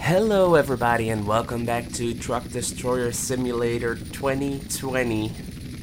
Hello everybody and welcome back to Truck Destroyer Simulator 2020.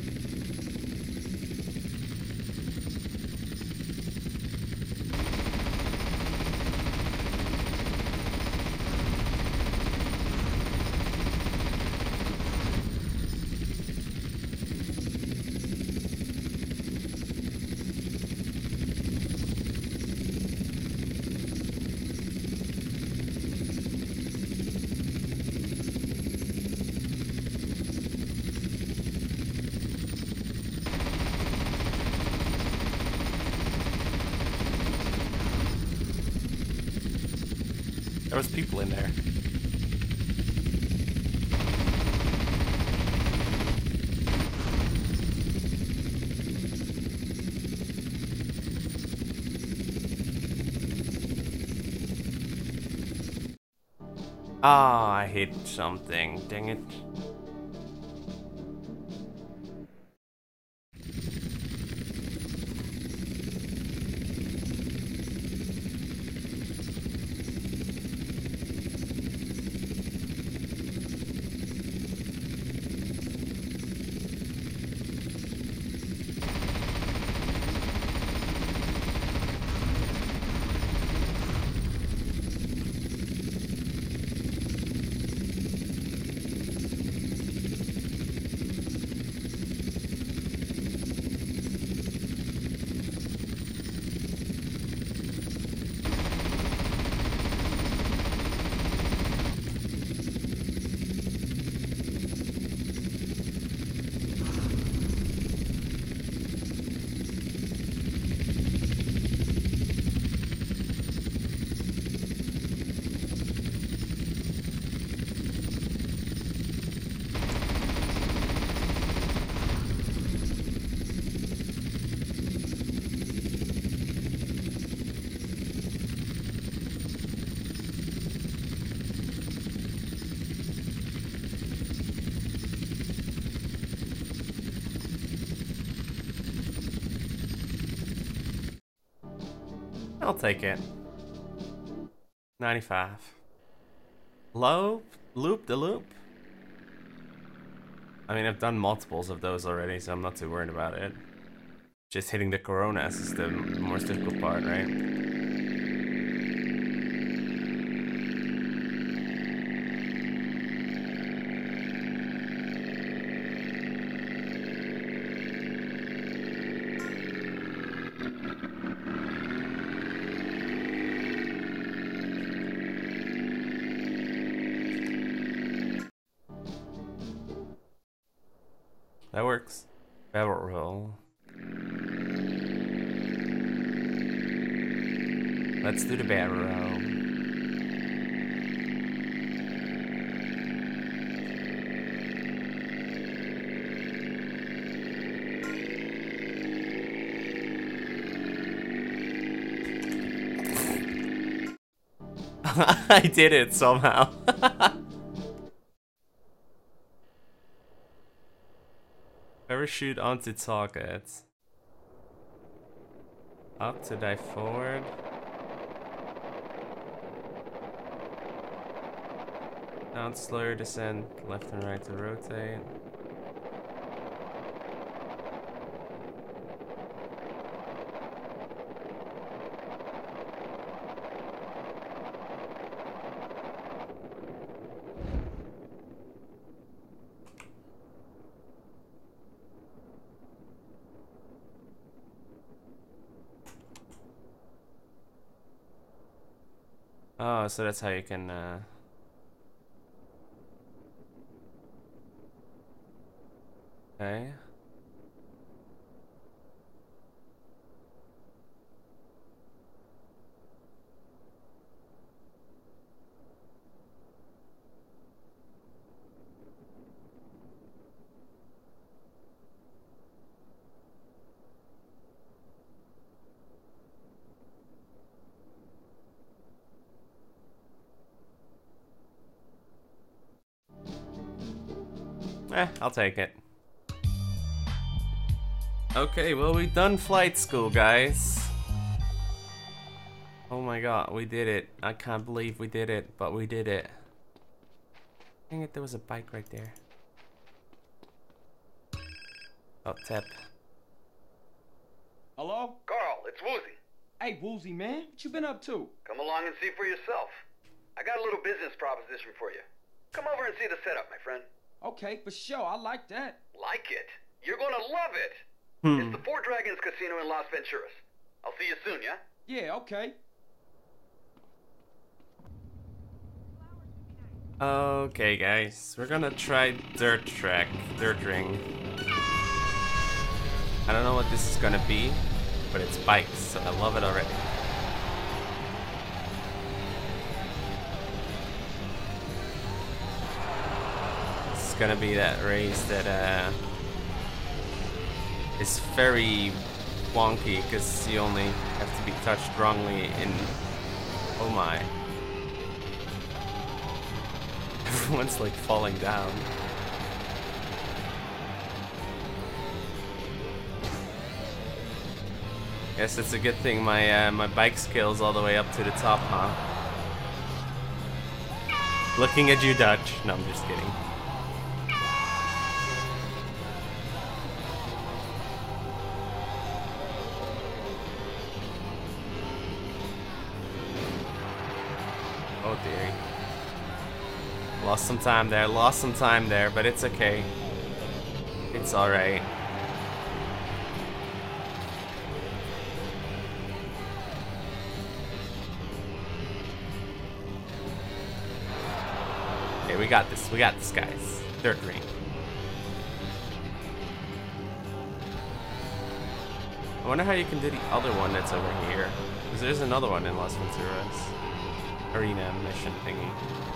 There was people in there. Ah, I hit something. Dang it. I'll take it. 95. Loop the loop. I mean, I've done multiples of those already, so I'm not too worried about it. Just hitting the Coronas is the most difficult part, right? That works. Barrel roll. Let's do the barrel roll. I did it somehow. Parachute onto target. Up to dive forward. Down slower descent, left and right to rotate. Oh, so that's how you can, okay. I'll take it. Okay, well, we've done flight school, guys. Oh my god, we did it. I can't believe we did it, but we did it. Dang it, there was a bike right there. Oh, tap. Hello? Carl, it's Woozy. Hey, Woozy, man. What you been up to? Come along and see for yourself. I got a little business proposition for you. Come over and see the setup, my friend. Okay, for sure. I like that. Like it? You're gonna love it. It's the Four Dragons Casino in Las Venturas. I'll see you soon, yeah? Yeah, okay. Okay, guys, we're gonna try dirt ring. I don't know what this is gonna be, but it's bikes, so I love it already. This is gonna be that race that is very wonky because you only have to be touched wrongly in. Oh my. Everyone's like falling down. Guess it's a good thing my my bike skills all the way up to the top, huh? Looking at you, Dutch. No, I'm just kidding. Oh dear. Lost some time there, but it's okay. It's alright. Okay, we got this, guys. Dirt ring. I wonder how you can do the other one that's over here. Because there's another one in Las Venturas. Arena mission thingy.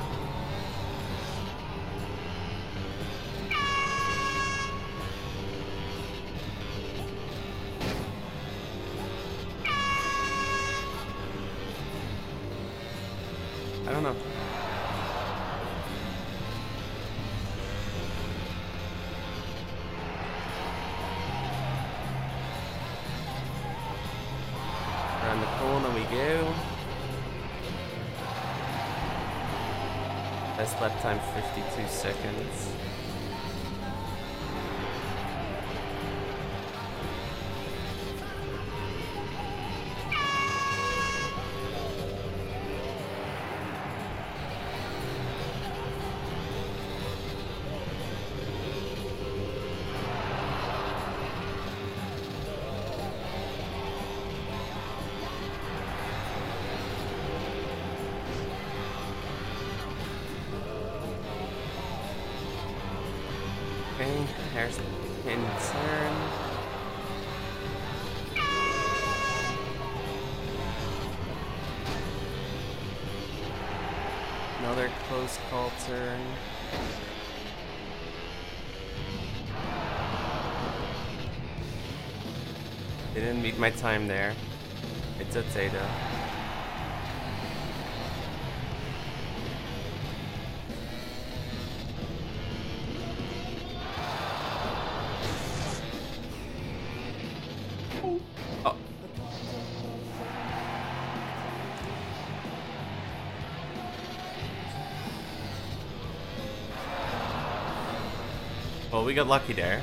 I don't know. Around the corner we go. Best lap time 52 seconds. Okay, there's the pin turn. Another close call turn. Didn't meet my time there. It's okay though. Oh. Well, we got lucky there.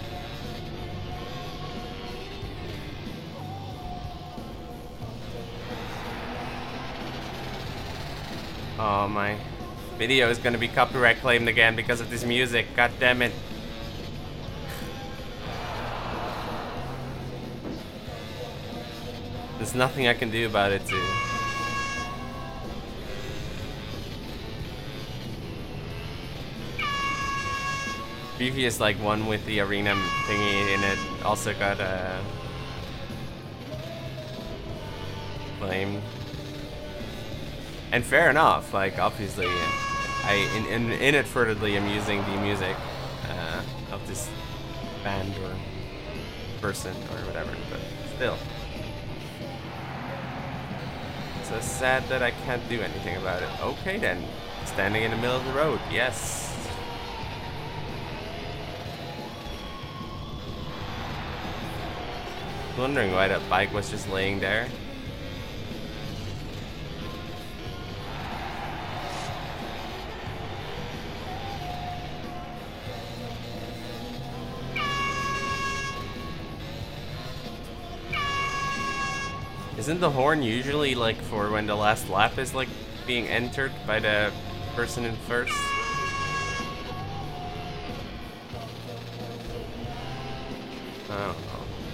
Oh, my video is gonna be copyright claimed again because of this music. God damn it. There's nothing I can do about it, too. Previous like one with the arena thingy in it also got claimed. And fair enough, like obviously I inadvertently am using the music of this band or person or whatever, but still. So sad that I can't do anything about it. Okay then, standing in the middle of the road, yes. Wondering why that bike was just laying there. Isn't the horn usually like for when the last lap is like being entered by the person in first? I don't know.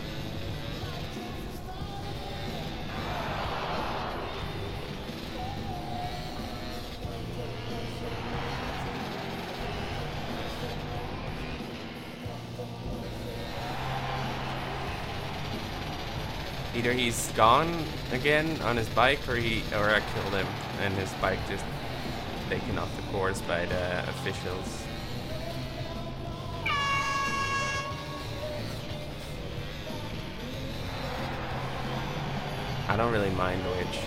Either he's gone again on his bike, or I killed him and his bike just taken off the course by the officials. I don't really mind which.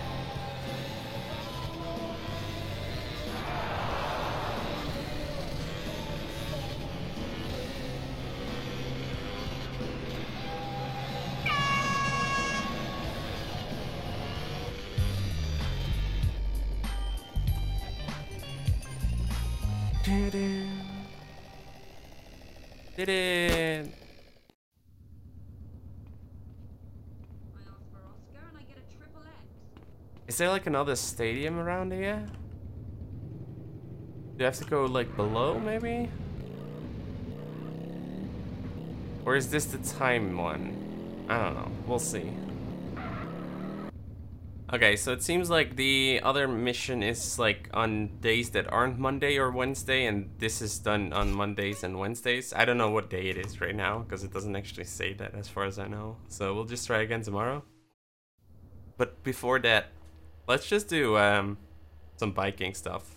Did it. Is there like another stadium around here? Do you have to go like below maybe? Or is this the time one? I don't know. We'll see. Okay, so it seems like the other mission is like on days that aren't Monday or Wednesday, and this is done on Mondays and Wednesdays. I don't know what day it is right now, because it doesn't actually say that as far as I know. So we'll just try again tomorrow. But before that, let's just do some biking stuff.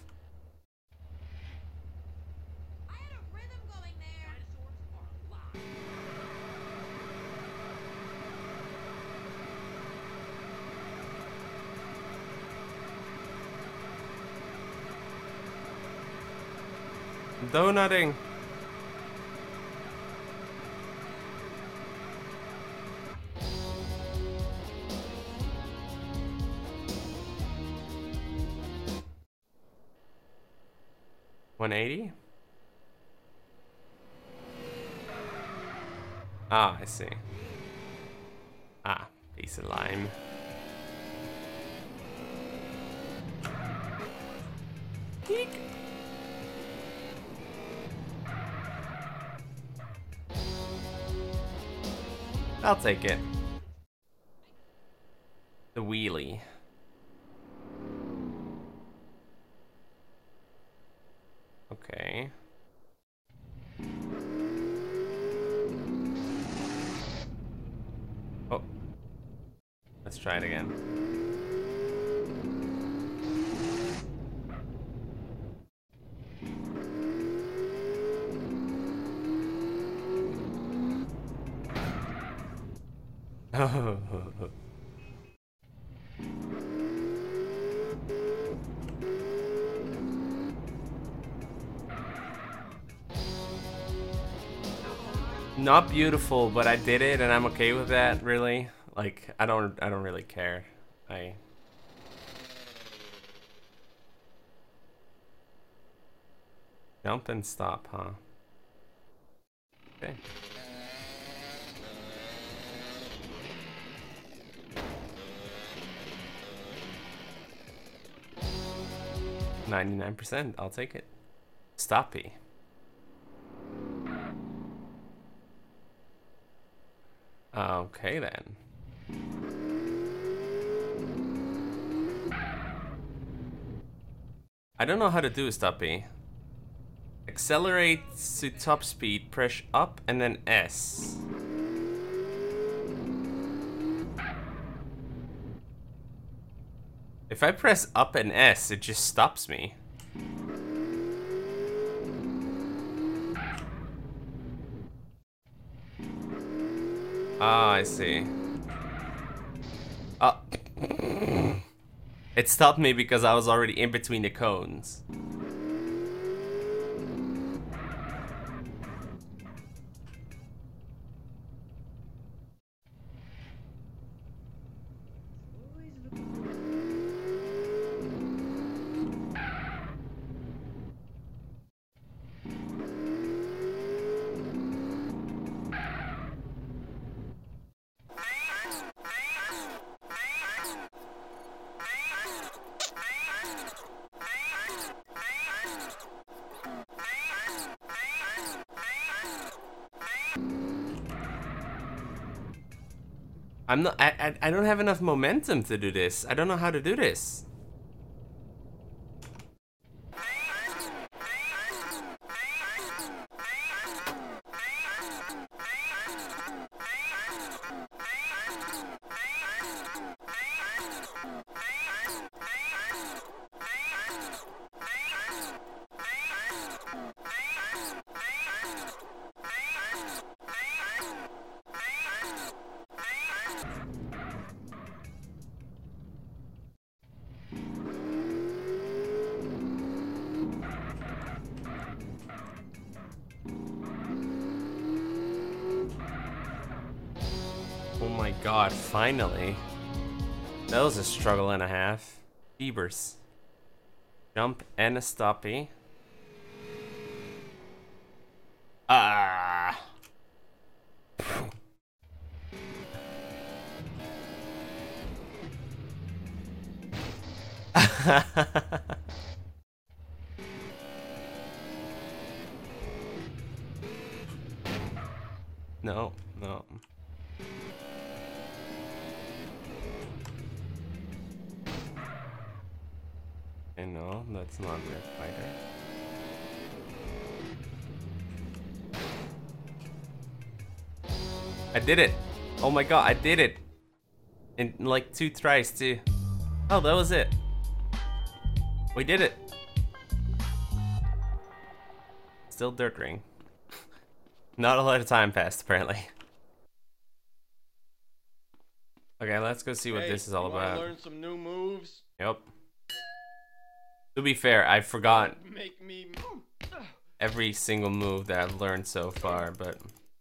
Donutting. $180? Ah, I see. Ah, piece of lime. Eek. I'll take it. The wheelie. Okay. Oh. Let's try it again. Not beautiful, but I did it and I'm okay with that, really. Like, I don't really care. Jump and stop, huh? Okay. $99%, I'll take it. Stoppy. Okay then. I don't know how to do stoppy. Accelerate to top speed, press up and then S. If I press up and S, it just stops me. Ah, I see. Oh. It stopped me because I was already in between the cones. I'm not. I don't have enough momentum to do this. I don't know how to do this. Oh my god, finally. That was a struggle and a half. Beavers. Jump and a stoppie. Ah. No, no. Okay, no, that's not Red Fighter. I did it! Oh my god, I did it! In like 2 tries too. Oh, that was it. We did it! Still dirt ring. Not a lot of time passed, apparently. Okay, let's go see what this is all about. Learn some new moves. Yep. To be fair, I forgot Make me every single move that I've learned so far, but...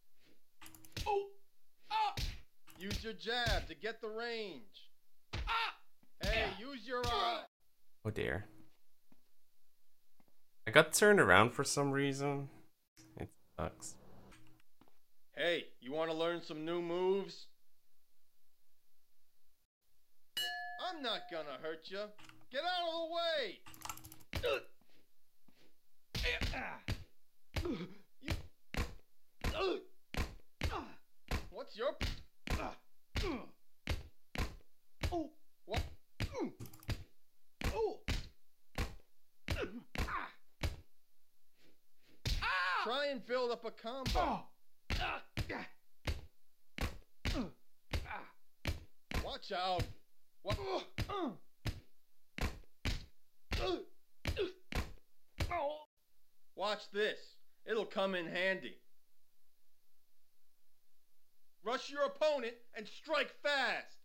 use your jab to get the range. Hey, use your Oh dear. I got turned around for some reason. It sucks. Hey, you want to learn some new moves? I'm not gonna hurt you. Get out of the way! What's your... What? Try and build up a combo. Watch out. What? Watch this. It'll come in handy. Rush your opponent and strike fast.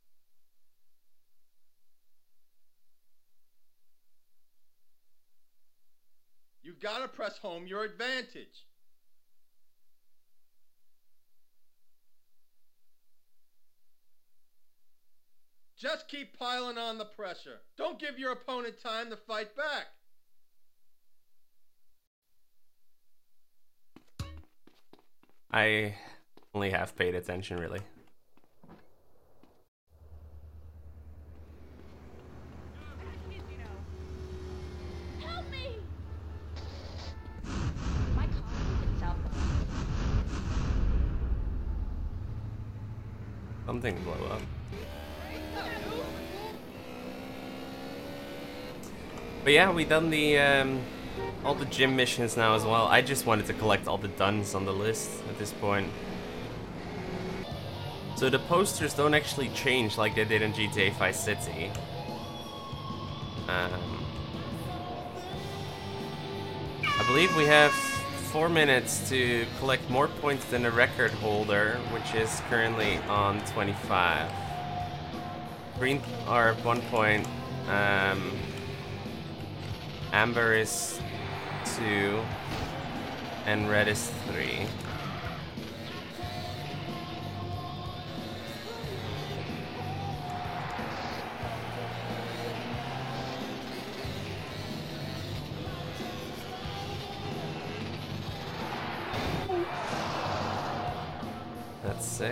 You gotta press home your advantage. Just keep piling on the pressure. Don't give your opponent time to fight back. I only half paid attention, really. Help me! My car itself. Something blew up. But yeah, we done the all the gym missions now as well. I just wanted to collect all the duns on the list at this point. So the posters don't actually change like they did in GTA 5 City. I believe we have 4 minutes to collect more points than the record holder, which is currently on 25. Green are 1 point. Amber is 2, and red is 3. That's 6.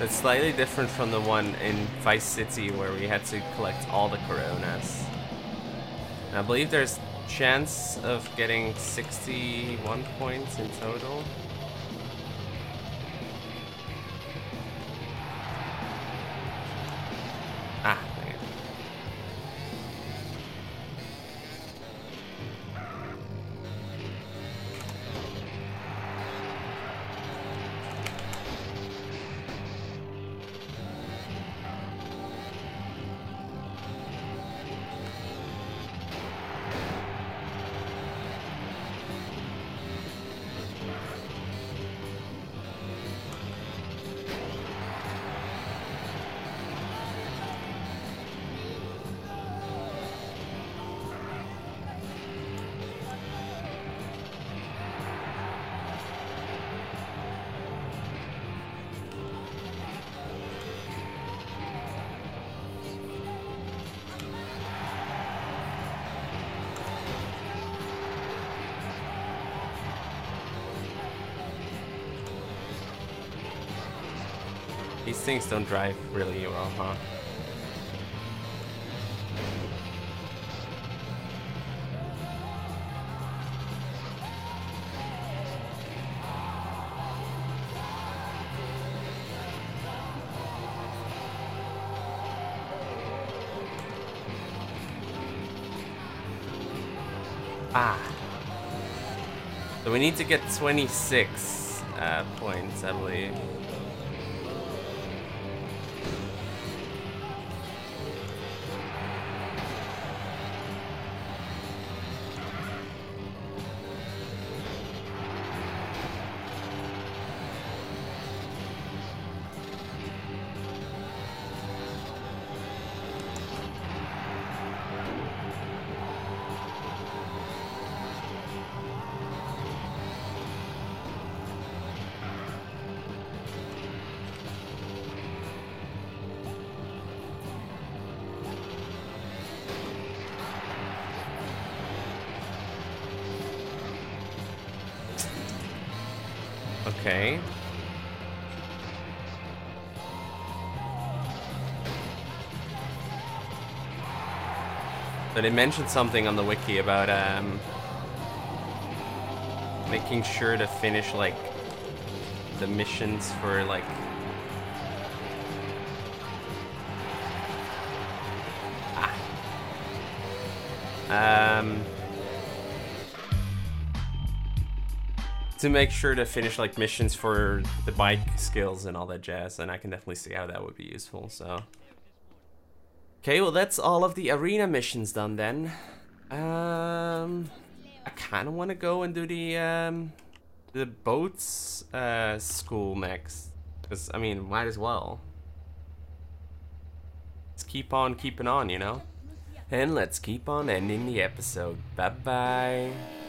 It's slightly different from the one in Vice City where we had to collect all the Coronas. And I believe there's chance of getting 61 points in total. Ah, dang it. These things don't drive really well, huh? Ah. So we need to get 26 points, I believe. Okay. So they mentioned something on the wiki about making sure to finish like the missions for like to make sure to finish like missions for the bike skills and all that jazz, and I can definitely see how that would be useful. So okay, well that's all of the arena missions done then. I kind of want to go and do the boats school next, because I mean might as well. Let's keep on keeping on, you know? And let's keep on ending the episode. Bye bye.